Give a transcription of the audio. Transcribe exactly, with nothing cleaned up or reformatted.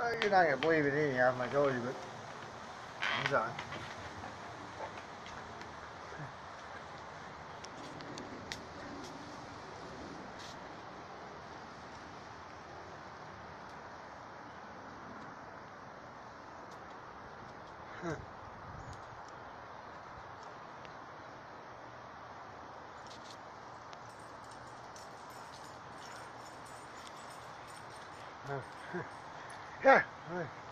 you're not gonna believe it anyhow. I told you, but I'm done. Yeah.